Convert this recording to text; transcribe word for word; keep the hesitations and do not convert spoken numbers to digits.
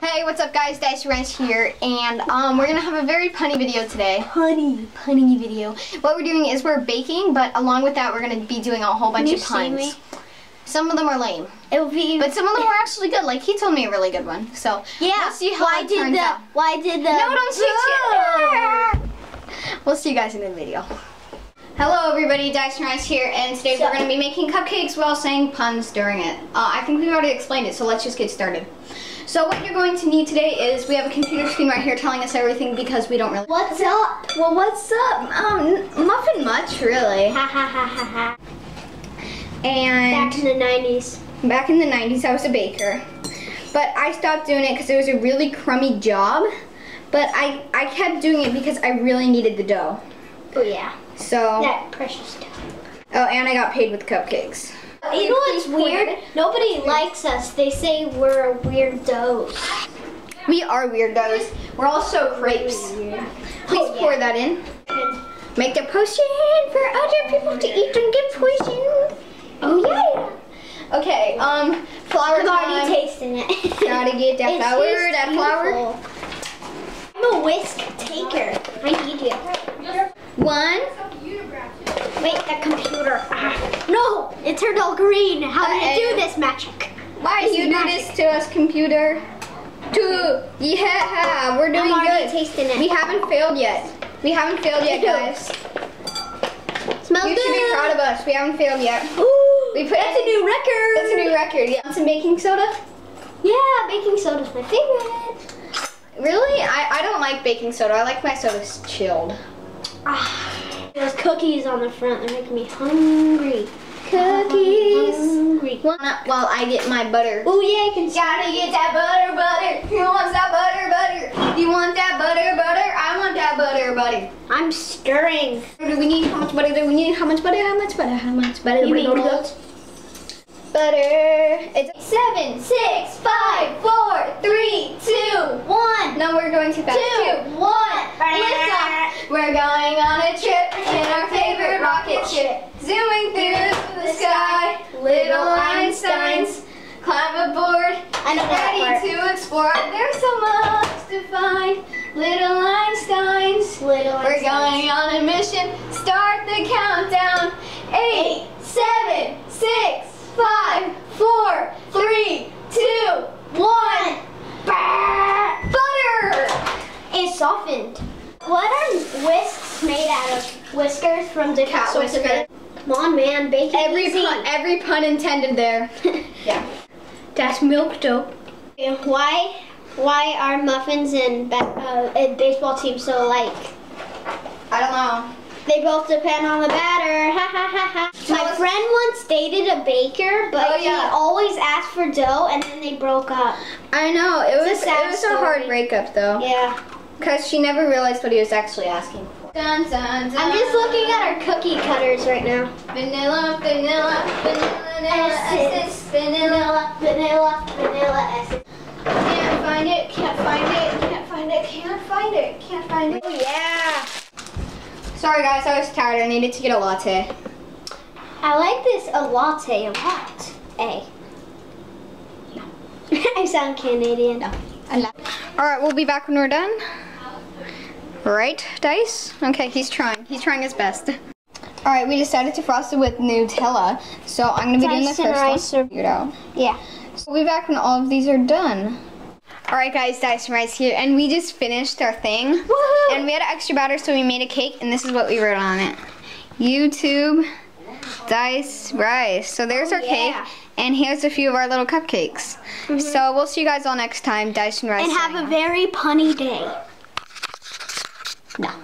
Hey, what's up guys, Dice Rice here, and um, we're going to have a very punny video today. Punny, punny video. What we're doing is we're baking, but along with that we're going to be doing a whole bunch of puns. Some of them are lame. It will be, but some of them are actually good. Like he told me a really good one. So yeah, we'll see how why it did turns the, out. Why did the... No, don't teach it. We'll see you guys in the video. Hello everybody, Dice Rice here, and today so, we're going to be making cupcakes while saying puns during it. Uh, I think we've already explained it, so let's just get started. So what you're going to need today is, we have a computer screen right here telling us everything because we don't really... What's up? Well, what's up? Um, nothing much, really. Ha ha ha ha ha. And... Back in the nineties. Back in the nineties, I was a baker. But I stopped doing it because it was a really crummy job. But I, I kept doing it because I really needed the dough. Oh yeah. So... That precious dough. Oh, and I got paid with cupcakes. You know what's weird? Nobody likes us. They say we're weirdos. We are weirdos. We're also crepes. Please oh, yeah. pour that in. Make the potion for other people to eat and get poisoned. Oh yeah. Okay, um, flour I'm time. already tasting it. Gotta get that it's, flour, it's that beautiful. flour. I'm a whisk taker. I need you. One. Wait, the computer. Ah. No, it turned all green. How did you do this magic? Why did you do this to us, computer? Two. Yeah, we're doing I'm already good. tasting it. We haven't failed yet. We haven't failed yet, guys. Smells you good. should be proud of us. We haven't failed yet. Ooh, we put that's a new record. That's a new record. Yeah. Want some baking soda? Yeah, baking soda's my favorite. Really? I, I don't like baking soda. I like my sodas chilled. Ah. Those cookies on the front, they're making me hungry. Cookies. Hungry. While I get my butter. Oh yeah, I can see. Gotta get that butter, butter. Who wants that butter, butter? You want that butter, butter? I want that butter, butter. I'm stirring. Do we need, how much butter do we need? How much butter, how much butter, how much butter? You mean butter? Butter. It's seven, six, five, four, three, two, one. No, we're going too fast. Two, one. Lift off. We're going on a trip in our favorite rocket ship. Zooming through the sky. Little Einsteins climb aboard. I know that ready to explore. There's so much to find. Little Einsteins. Little We're Einsteins. going on a mission. Start the countdown. Eight, seven, six. Five, four, three, two, one. Butter! It's softened. What are whisks made out of? Whiskers from the cat whiskers. Come on, man, bake it every easy. pun, every pun intended there. Yeah. That's milk dough. Why, why are muffins and uh, a baseball team so alike? I don't know. They both depend on the batter. Ha ha ha ha. My friend once dated a baker, but oh, yeah. he always asked for dough, and then they broke up. I know. It it's was a sad it was story. a hard breakup though. Yeah. Because she never realized what he was actually asking for. Dun, dun, dun. I'm just looking at our cookie cutters right now. Vanilla, vanilla, vanilla, vanilla essence, vanilla, vanilla, vanilla essence. Can't find it. Can't find it. Can't find it. Can't find it. Can't find it. Oh yeah. Sorry guys, I was tired. I needed to get a latte. I like this a latte a lot. A. No. I sound Canadian. No. Alright, we'll be back when we're done. Right, Dice? Okay, he's trying. He's trying his best. Alright, we decided to frost it with Nutella. So I'm going to be doing the first one. Figure it out. Yeah. So we'll be back when all of these are done. Alright guys, Dice Rice here, and we just finished our thing. Woohoo! And we had extra batter, so we made a cake, and this is what we wrote on it. YouTube Dice Rice. So there's oh, our yeah. cake, and here's a few of our little cupcakes. Mm-hmm. So we'll see you guys all next time, Dice and Rice. And have a very punny day. No.